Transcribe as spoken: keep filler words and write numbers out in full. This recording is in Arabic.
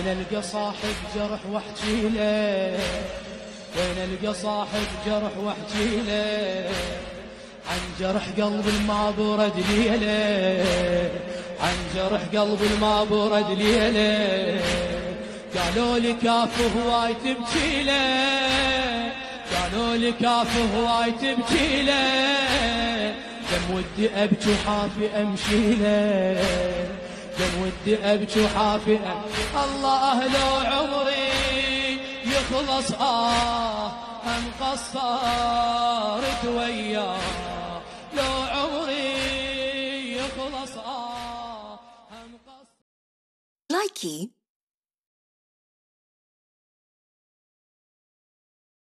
وين القى صاحب جرح واحكي له، وين القى صاحب جرح واحكي له، عن جرح قلب الما برد ليله، عن جرح قلب الما برد ليله. قالوا لي كافه هواي تبكي له، قالوا لي كافه هواي تبكي له، دم ودي ابكي وحافي امشي له، دم ودي ابكي وحافي امشي. الله لو عمري يخلص اه هم قصرت وياه، لو عمري يخلص اه هم قصرت. لايكي